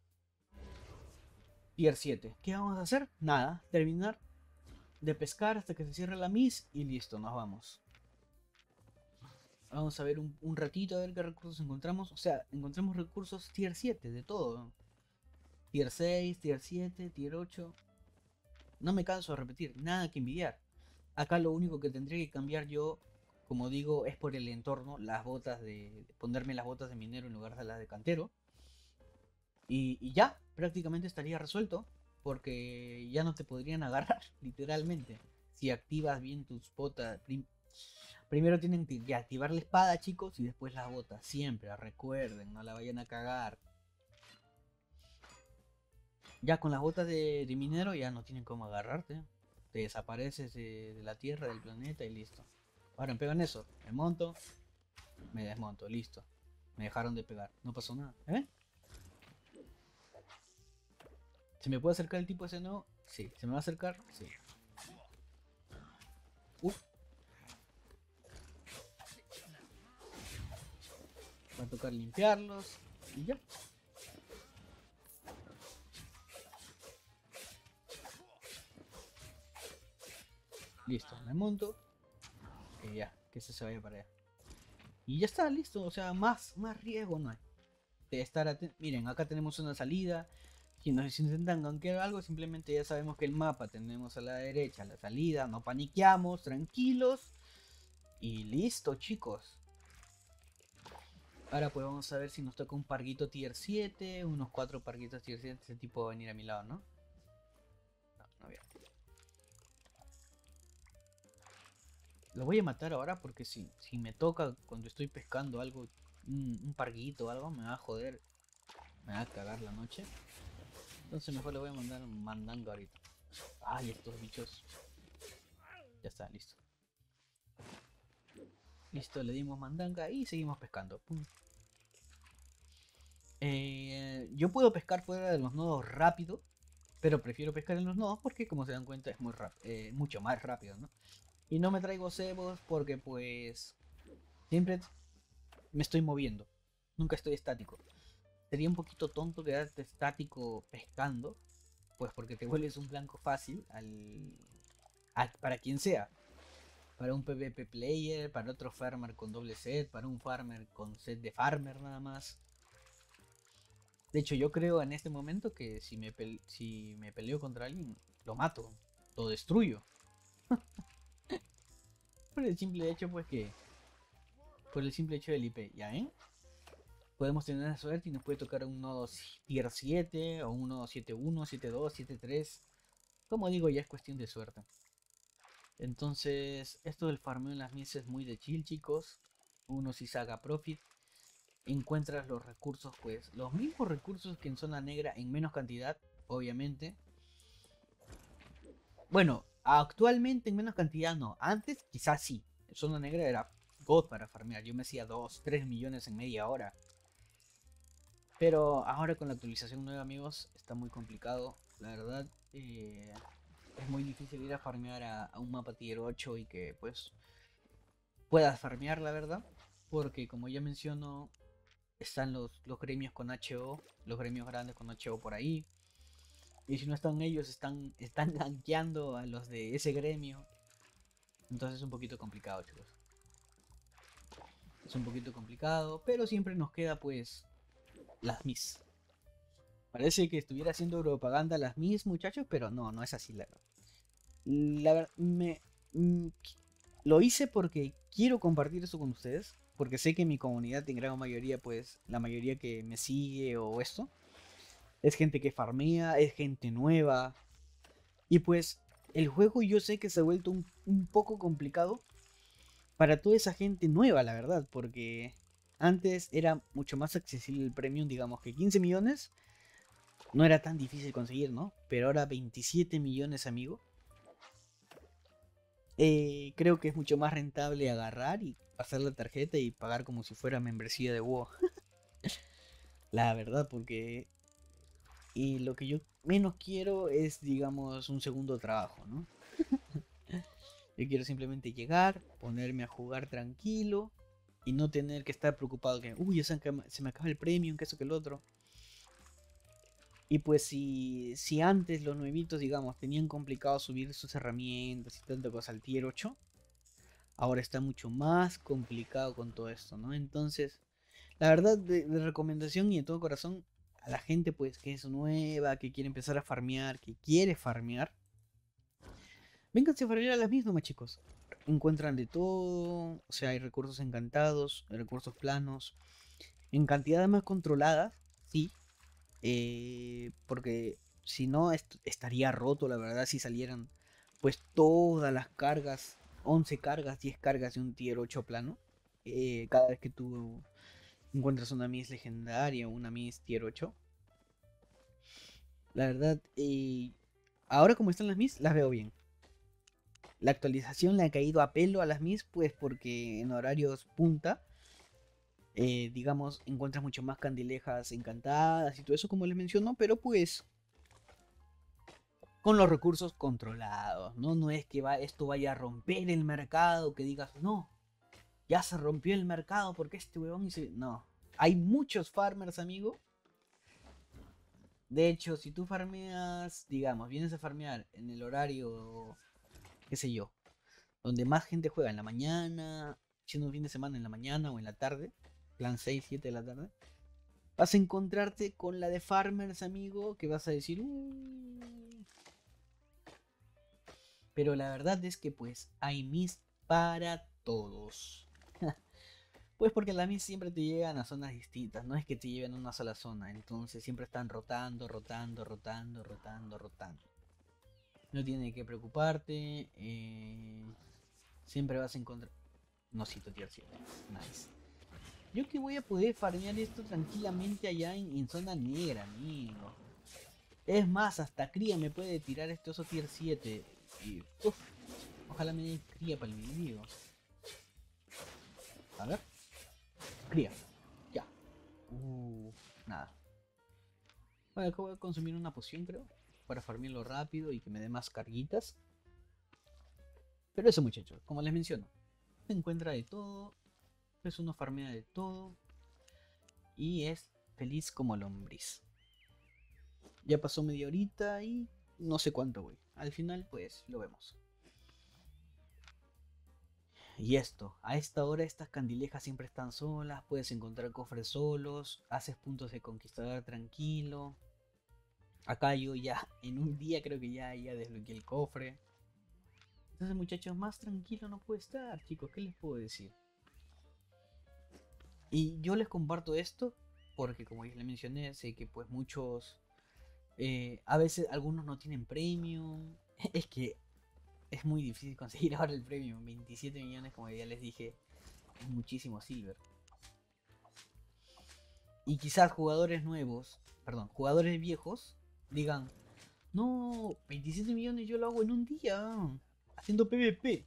Tier siete. ¿Qué vamos a hacer? Nada. Terminar de pescar hasta que se cierre la mis y listo, nos vamos. Vamos a ver un, un ratito a ver qué recursos encontramos. O sea, encontramos recursos tier siete de todo. Tier seis, tier siete, tier ocho. No me canso de repetir, nada que envidiar. Acá lo único que tendría que cambiar yo, como digo, es por el entorno, las botas de... ponerme las botas de minero en lugar de las de cantero. Y, y ya, prácticamente estaría resuelto, porque ya no te podrían agarrar, literalmente. Si activas bien tus botas... Prim primero tienen que activar la espada, chicos, y después las botas. Siempre, recuerden, no la vayan a cagar. Ya con las botas de, de minero ya no tienen cómo agarrarte. Te desapareces de, de la tierra, del planeta y listo. Ahora me pegan eso. Me monto, me desmonto, listo. Me dejaron de pegar. No pasó nada. ¿Eh? ¿Se me puede acercar el tipo ese nuevo? Sí. ¿Se me va a acercar? Sí. Uf. Va a tocar limpiarlos. Y ya. Listo. Me monto. Y ya. Que ese se vaya para allá. Y ya está, listo. O sea, más, más riesgo no hay. De estar atentos. Miren, acá tenemos una salida. Si nos intentan gankear algo, simplemente ya sabemos que el mapa tenemos a la derecha la salida. No paniqueamos, tranquilos. Y listo, chicos. Ahora pues vamos a ver si nos toca un parguito tier siete. Unos cuatro parguitos tier siete. Ese tipo va a venir a mi lado, ¿no? No, no voy a... Lo voy a matar ahora porque si, si me toca cuando estoy pescando algo, un, un parguito o algo, me va a joder. Me va a cagar la noche. Entonces mejor le voy a mandar mandando ahorita. Ay, estos bichos. Ya está, listo. Listo, le dimos mandanga y seguimos pescando. Pum. Eh, yo puedo pescar fuera de los nodos rápido, pero prefiero pescar en los nodos porque como se dan cuenta es muy eh, mucho más rápido, ¿no? Y no me traigo cebos porque pues siempre me estoy moviendo. Nunca estoy estático. Sería un poquito tonto quedarte estático pescando, pues porque te vuelves un blanco fácil al, al para quien sea. Para un PvP player, para otro farmer con doble set, para un farmer con set de farmer nada más. De hecho, yo creo en este momento que si me, pel- si me peleo contra alguien, lo mato, lo destruyo. Por el simple hecho, pues que, por el simple hecho del I P, ¿ya ven? Podemos tener la suerte y nos puede tocar un nodo tier siete o un nodo siete uno, siete dos, siete tres. Como digo, ya es cuestión de suerte. Entonces, esto del farmeo en las misas es muy de chill, chicos. Uno si saca profit. Encuentras los recursos, pues, los mismos recursos que en zona negra en menos cantidad, obviamente. Bueno, actualmente en menos cantidad no. Antes quizás sí. En zona negra era God para farmear. Yo me hacía dos, tres millones en media hora. Pero ahora con la actualización nueva, amigos, está muy complicado. La verdad, eh, es muy difícil ir a farmear a, a un mapa tier ocho y que pues puedas farmear, la verdad. Porque como ya menciono, están los, los gremios con H O, los gremios grandes con H O por ahí. Y si no están ellos, están, están gankeando a los de ese gremio. Entonces es un poquito complicado, chicos. Es un poquito complicado, pero siempre nos queda pues las Miss. Parece que estuviera haciendo propaganda las Miss, muchachos, pero no, no es así, la verdad. La verdad, me... mm, lo hice porque quiero compartir eso con ustedes. Porque sé que mi comunidad, en gran mayoría, pues, la mayoría que me sigue o esto, es gente que farmea, es gente nueva. Y pues, el juego yo sé que se ha vuelto un, un poco complicado para toda esa gente nueva, la verdad. Porque antes era mucho más accesible el premium, digamos que quince millones no era tan difícil conseguir, ¿no? Pero ahora veintisiete millones, amigo. Eh, creo que es mucho más rentable agarrar y pasar la tarjeta y pagar como si fuera membresía de WoW. La verdad, porque y lo que yo menos quiero es, digamos, un segundo trabajo, ¿no? Yo quiero simplemente llegar, ponerme a jugar tranquilo y no tener que estar preocupado que, uy, ya se, se me acaba el premium, que eso que el otro. Y pues si, si antes los nuevitos, digamos, tenían complicado subir sus herramientas y tanta cosa al tier ocho, ahora está mucho más complicado con todo esto, ¿no? Entonces, la verdad, de, de recomendación y de todo corazón, a la gente pues que es nueva, que quiere empezar a farmear, que quiere farmear, vénganse a farmear a las mismas, chicos. Encuentran de todo, o sea, hay recursos encantados, hay recursos planos, en cantidades más controladas, sí, eh, porque si no est estaría roto, la verdad, si salieran pues todas las cargas, once cargas, diez cargas de un tier ocho plano, eh, cada vez que tú encuentras una Miss legendaria o una Miss tier ocho. La verdad, eh, ahora como están las Miss, las veo bien. La actualización le ha caído a pelo a las Miss, pues porque en horarios punta, eh, digamos, encuentras mucho más candilejas encantadas y todo eso como les menciono, pero pues con los recursos controlados, ¿no? No es que va, esto vaya a romper el mercado, que digas, no, ya se rompió el mercado porque este huevón dice, no. Hay muchos farmers, amigo. De hecho, si tú farmeas, digamos, vienes a farmear en el horario, qué sé yo, donde más gente juega en la mañana, siendo un fin de semana en la mañana o en la tarde, plan seis siete de la tarde, vas a encontrarte con la de farmers, amigo, que vas a decir, uh, pero la verdad es que pues hay mis para todos. Pues porque las mis siempre te llegan a zonas distintas, no es que te lleven a una sola zona, entonces siempre están rotando, rotando, rotando, rotando, rotando. No tienes que preocuparte, eh, siempre vas a encontrar... No cito tier siete, nice. Yo que voy a poder farmear esto tranquilamente allá en, en zona negra, amigo. Es más, hasta cría me puede tirar este oso tier siete. Y, uf, ojalá me dé cría para el video. A ver. Cría. Ya. Uh, nada. Bueno, acá voy a consumir una poción, creo. Para farmearlo rápido y que me dé más carguitas. Pero eso, muchachos, como les menciono. Se encuentra de todo. Es uno farmea de todo. Y es feliz como lombriz. Ya pasó media horita y no sé cuánto voy. Al final, pues, lo vemos. Y esto, a esta hora estas candilejas siempre están solas, puedes encontrar cofres solos, haces puntos de conquistador tranquilo. Acá yo ya, en un día creo que ya, ya desbloqueé el cofre. Entonces muchachos, más tranquilo no puede estar, chicos, ¿qué les puedo decir? Y yo les comparto esto porque como ya les mencioné, sé que pues muchos, eh, a veces algunos no tienen premium. Es que es muy difícil conseguir ahora el premium, veintisiete millones como ya les dije, es muchísimo silver. Y quizás jugadores nuevos, perdón, jugadores viejos digan, no, veintisiete millones yo lo hago en un día, haciendo PvP.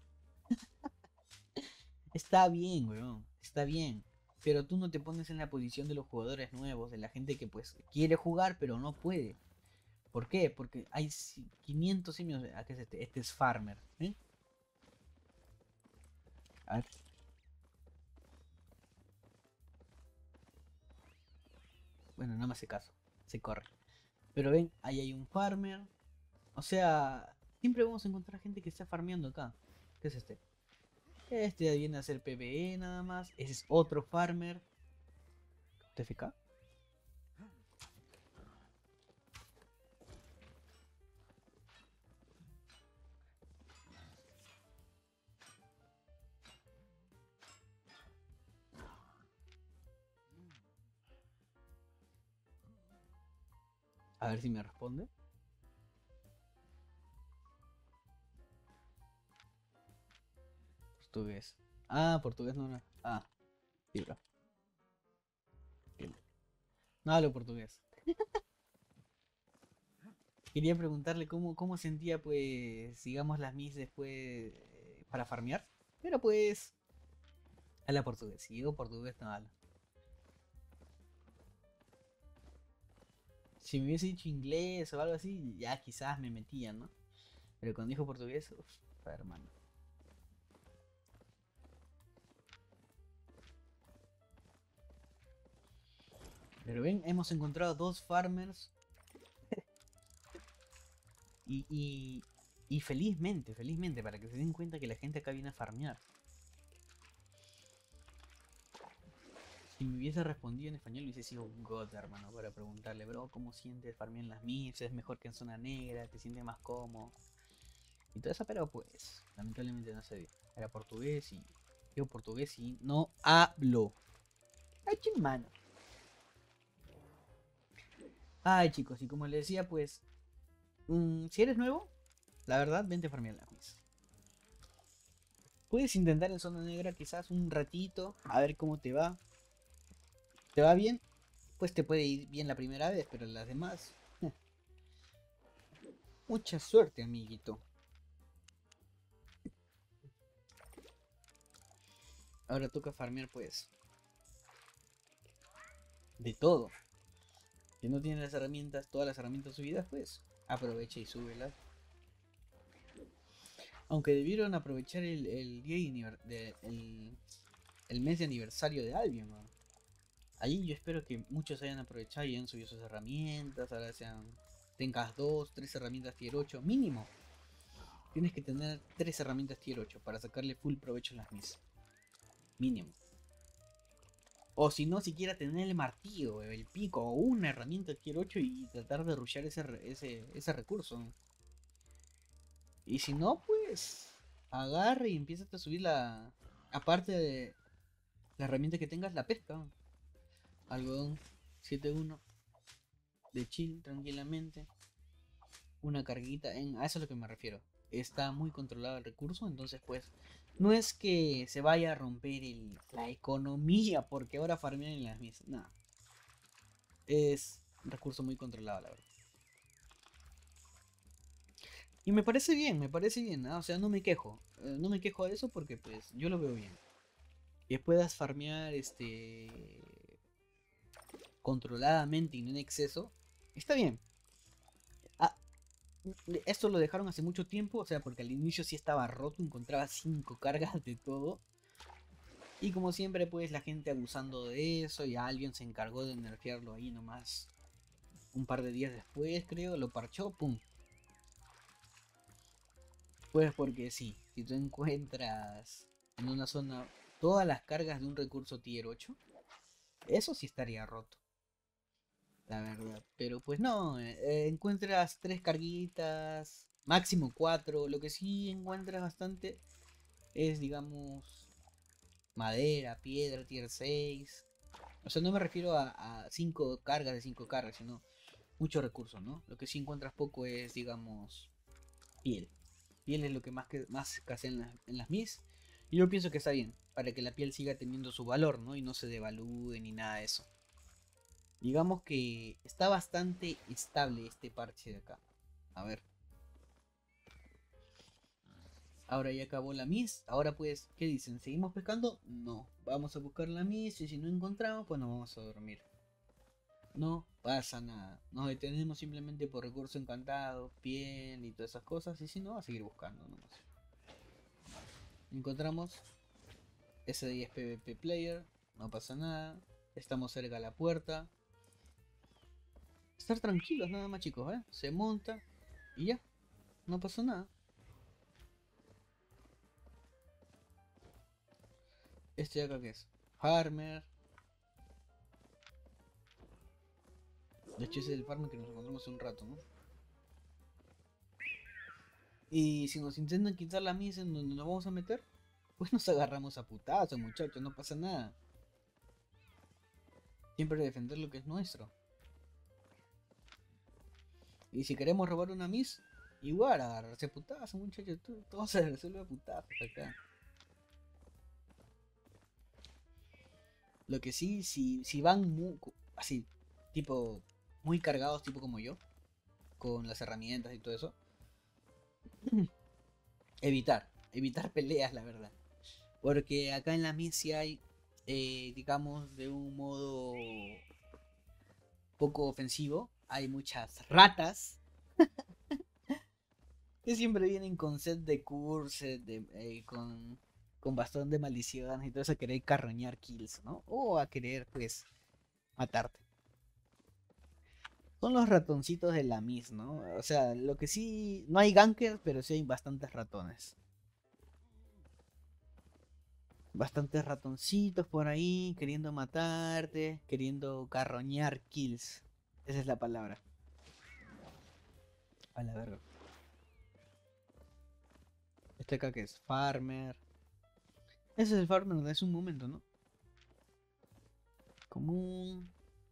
Está bien, weón, está bien. Pero tú no te pones en la posición de los jugadores nuevos, de la gente que pues quiere jugar pero no puede. ¿Por qué? Porque hay quinientos simios. ¿A qué es este? Este es Farmer. ¿eh? A ver. Bueno, no me hace caso. Se corre. Pero ven, ahí hay un Farmer. O sea, siempre vamos a encontrar gente que está farmeando acá. ¿Qué es este? Este viene a hacer PvE nada más. Ese es otro Farmer. T F K. A ver si me responde. Portugués. Ah, portugués no, no. Ah, sí, bro. No hablo portugués. Quería preguntarle cómo, cómo sentía, pues, digamos, las mis después eh, para farmear. Pero pues, habla portugués. Si digo portugués, no hablo. Si me hubiese dicho inglés o algo así, ya quizás me metían, ¿no? Pero cuando dijo portugués, uff, hermano. Pero ven, hemos encontrado dos farmers y, y, y felizmente, felizmente, para que se den cuenta que la gente acá viene a farmear. Si me hubiese respondido en español, hubiese sido un god, hermano, para preguntarle, bro, ¿cómo sientes farmear en las mips? ¿Es mejor que en zona negra? ¿Te sientes más cómodo? Y todo eso, pero pues, lamentablemente no se dio. Era portugués y yo portugués y no hablo. Ay, mano. Ay, chicos, y como les decía, pues, mmm, si eres nuevo, la verdad, vente a farmear las miss. Puedes intentar en zona negra quizás un ratito, a ver cómo te va. ¿Te va bien? Pues te puede ir bien la primera vez, pero las demás... Mucha suerte, amiguito. Ahora toca farmear, pues, de todo. Si no tienes las herramientas, todas las herramientas subidas, pues, aprovecha y súbelas. Aunque debieron aprovechar el, el día de, el, el mes de aniversario de Albion, ¿no? Allí yo espero que muchos hayan aprovechado y hayan subido sus herramientas. Ahora sean, tengas dos, tres herramientas tier ocho, mínimo. Tienes que tener tres herramientas tier ocho para sacarle full provecho a las mis. Mínimo. O si no, siquiera tener el martillo, el pico o una herramienta tier ocho y tratar de rushear ese, ese, ese recurso. Y si no, pues agarre y empieza a subir la... Aparte de la herramienta que tengas, la pesca. Algodón siete uno de chill tranquilamente. Una carguita, en, a eso es lo que me refiero. Está muy controlado el recurso, entonces pues no es que se vaya a romper el, la economía porque ahora farmean en las mismas. No. Es un recurso muy controlado, la verdad. Y me parece bien, me parece bien, ¿no? O sea, no me quejo. Eh, no me quejo de eso porque pues yo lo veo bien. Que puedas farmear este controladamente y no en exceso, está bien. Ah, esto lo dejaron hace mucho tiempo, o sea, porque al inicio sí estaba roto, encontraba cinco cargas de todo. Y como siempre, pues la gente abusando de eso y alguien se encargó de nerfearlo ahí nomás. Un par de días después, creo, lo parchó, pum. Pues porque sí, si tú encuentras en una zona todas las cargas de un recurso tier ocho, eso sí estaría roto, la verdad. Pero pues no, eh, eh, encuentras tres carguitas, máximo cuatro. Lo que sí encuentras bastante es, digamos, madera, piedra, tier seis. O sea, no me refiero a, a cinco cargas de cinco cargas, sino muchos recursos, ¿no? Lo que sí encuentras poco es, digamos, piel. Piel es lo que más, que, más escasea en, la, en las mis. Y yo pienso que está bien, para que la piel siga teniendo su valor, ¿no? Y no se devalúe ni nada de eso. Digamos que está bastante estable este parche de acá. A ver. Ahora ya acabó la Miss. Ahora pues, ¿qué dicen? ¿Seguimos pescando? No. Vamos a buscar la Miss y si no encontramos, pues nos vamos a dormir. No pasa nada. Nos detenemos simplemente por recurso encantado, piel y todas esas cosas. Y si no, a seguir buscando nomás. Encontramos. Ese de ahí es PvP Player. No pasa nada. Estamos cerca de la puerta. Estar tranquilos nada más, chicos, ¿eh? Se monta y ya. No pasa nada. Este de acá que es Farmer. De hecho ese es el Farmer que nos encontramos hace un rato, ¿no? Y si nos intentan quitar la misa en donde nos vamos a meter, pues nos agarramos a putazos, muchachos, no pasa nada. Siempre defender lo que es nuestro. Y si queremos robar una miss, igual agarrarse a putazos, muchachos, todo se resuelve a putazos acá. Lo que sí, si, si van muy, así, tipo, muy cargados, tipo como yo, con las herramientas y todo eso, evitar, evitar peleas, la verdad. Porque acá en la misia hay, eh, digamos, de un modo poco ofensivo, hay muchas ratas que siempre vienen con set de curses, de, eh, con, con bastón de maldición y todo eso, a querer carroñar kills, ¿no? O a querer, pues, matarte. Son los ratoncitos de la Miss, ¿no? O sea, lo que sí, no hay gankers, pero sí hay bastantes ratones. Bastantes ratoncitos por ahí, queriendo matarte, queriendo carroñar kills. Esa es la palabra. A la verga. Este acá que es Farmer. Ese es el Farmer de hace un momento, ¿no? Común.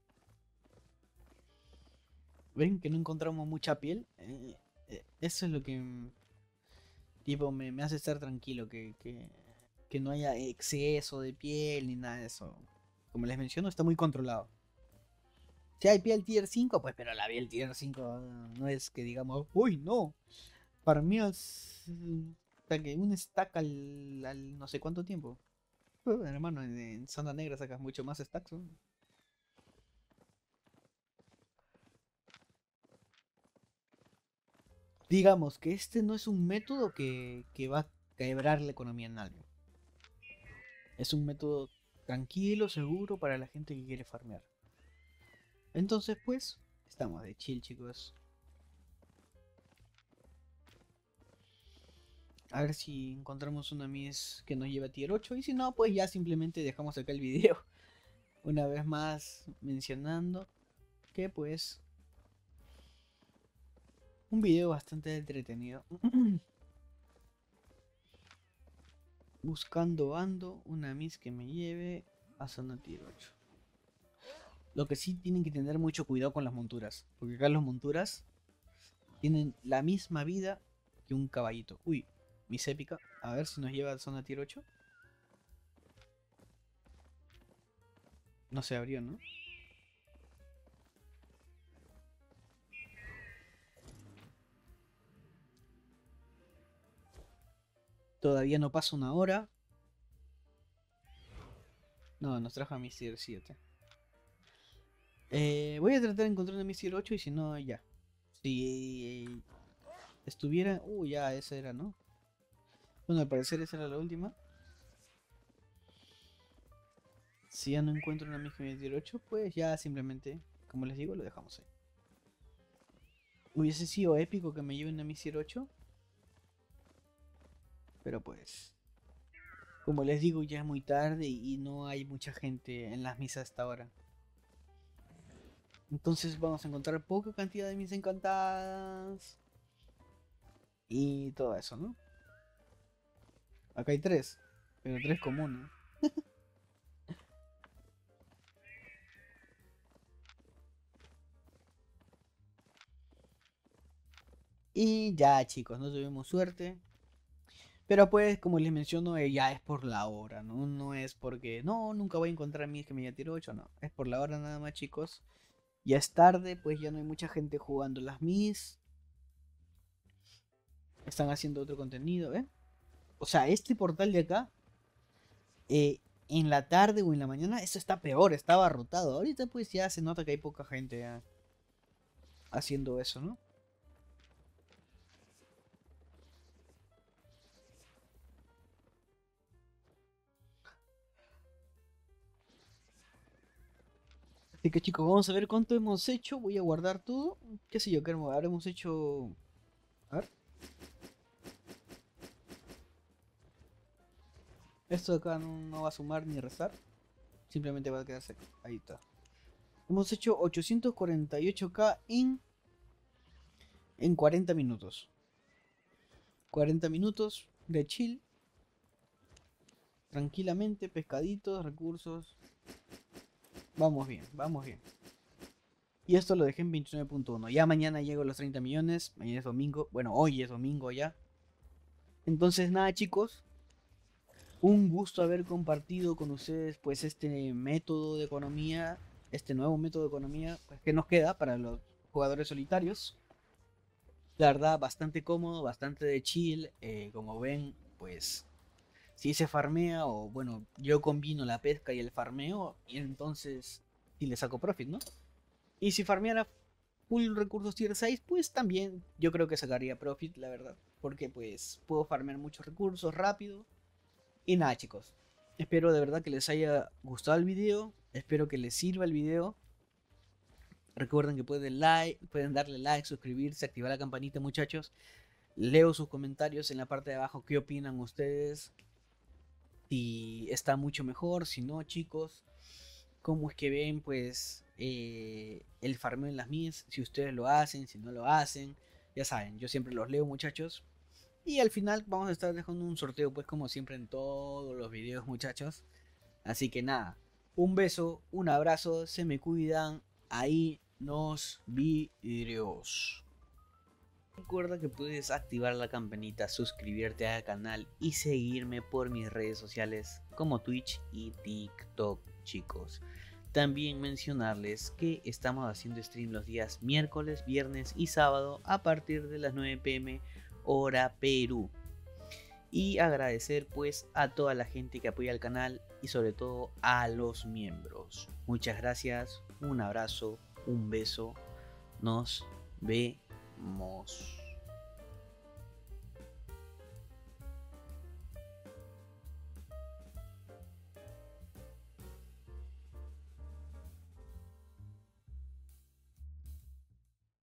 ¿Ven que no encontramos mucha piel? Eh, eh, eso es lo que mm, tipo me, me hace estar tranquilo, que, que, que no haya exceso de piel ni nada de eso. Como les menciono, está muy controlado. Si hay piel tier cinco, pues pero la piel tier cinco no es que digamos, uy, no. Para mí es mm, hasta que un stack al, al no sé cuánto tiempo. Uh, hermano, en, en zona negra sacas mucho más stacks, ¿no? Digamos que este no es un método que, que va a quebrar la economía en algo. Es un método tranquilo, seguro para la gente que quiere farmear. Entonces, pues, estamos de chill, chicos. A ver si encontramos una Miss que nos lleve a tier ocho. Y si no, pues ya simplemente dejamos acá el video. Una vez más mencionando que pues un video bastante entretenido. Buscando ando una Miss que me lleve a zona tier ocho. Lo que sí tienen que tener mucho cuidado con las monturas. Porque acá las monturas tienen la misma vida que un caballito. Uy, Miss épica. A ver si nos lleva a zona tier ocho. No se abrió, ¿no? Todavía no pasa una hora. No, nos trajo a Miss tier siete. Eh, voy a tratar de encontrar una Miss tier ocho y si no, ya. Si estuviera... Uh, ya, esa era, ¿no? Bueno, al parecer esa era la última. Si ya no encuentro una Miss tier ocho, pues ya simplemente, como les digo, lo dejamos ahí. Hubiese sido épico que me lleven a Miss tier ocho. Pero pues... Como les digo, ya es muy tarde y no hay mucha gente en las misas hasta ahora. Entonces vamos a encontrar poca cantidad de misas encantadas. Y todo eso, ¿no? Acá hay tres, pero tres comunes. Y ya, chicos, no tuvimos suerte. Pero pues, como les menciono, eh, ya es por la hora, ¿no? No es porque, no, nunca voy a encontrar a mí que me haya tirado ocho, no. Es por la hora nada más, chicos. Ya es tarde, pues ya no hay mucha gente jugando las Mis. Están haciendo otro contenido, ¿eh? O sea, este portal de acá, eh, en la tarde o en la mañana, eso está peor, está abarrotado. Ahorita pues ya se nota que hay poca gente ya haciendo eso, ¿no? Así que chicos, vamos a ver cuánto hemos hecho. Voy a guardar todo. ¿Qué sé yo? ¿Qué habremos hecho? A ver. Esto de acá no, no va a sumar ni restar. Simplemente va a quedar seco. Ahí está. Hemos hecho ochocientos cuarenta y ocho k en, en cuarenta minutos. cuarenta minutos de chill. Tranquilamente, pescaditos, recursos. Vamos bien, vamos bien. Y esto lo dejé en veintinueve punto uno. Ya mañana llego a los treinta millones. Mañana es domingo. Bueno, hoy es domingo ya. Entonces nada, chicos. Un gusto haber compartido con ustedes pues este método de economía. Este nuevo método de economía pues, que nos queda para los jugadores solitarios. La verdad, bastante cómodo, bastante de chill. Eh, como ven, pues si se farmea o bueno, yo combino la pesca y el farmeo y entonces si le saco profit, ¿no? Y si farmeara full recursos tier seis, pues también yo creo que sacaría profit, la verdad. Porque pues puedo farmear muchos recursos rápido. Y nada, chicos. Espero de verdad que les haya gustado el video. Espero que les sirva el video. Recuerden que pueden, like, pueden darle like, suscribirse, activar la campanita, muchachos. Leo sus comentarios en la parte de abajo. ¿Qué opinan ustedes? Si está mucho mejor, si no, chicos. ¿Cómo es que ven, pues, eh, el farmeo en las Mis? Si ustedes lo hacen, si no lo hacen. Ya saben, yo siempre los leo, muchachos. Y al final vamos a estar dejando un sorteo, pues, como siempre en todos los videos, muchachos. Así que nada, un beso, un abrazo, se me cuidan. Ahí nos vidrios. Recuerda que puedes activar la campanita, suscribirte al canal y seguirme por mis redes sociales como Twitch y TikTok, chicos. También mencionarles que estamos haciendo stream los días miércoles, viernes y sábado a partir de las nueve p m hora Perú. Y agradecer pues a toda la gente que apoya el canal y sobre todo a los miembros. Muchas gracias, un abrazo, un beso, nos vemos.